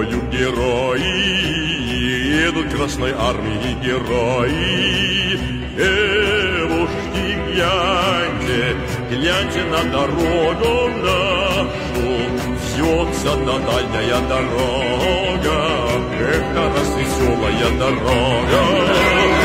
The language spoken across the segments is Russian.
полю герои, едут Красной Армии герои. Девушки, гляньте, гляньте на дорогу нашу, вьется та дальняя дорога, эх, та развеселая дорога.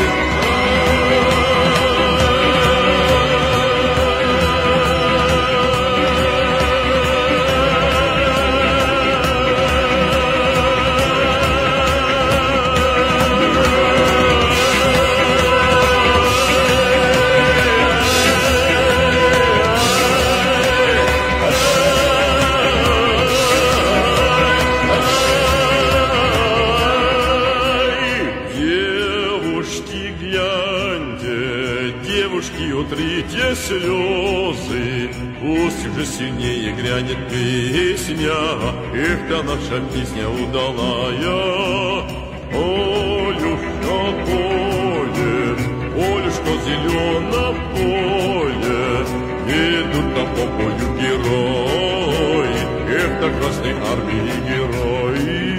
Девушки, утрите слезы, пусть же сильнее грянет песня, эх, та наша песня удалая. Полюшка, поле, полюшка, зеленое поле, идут там по полю герои, эх, та Красной Армии герои.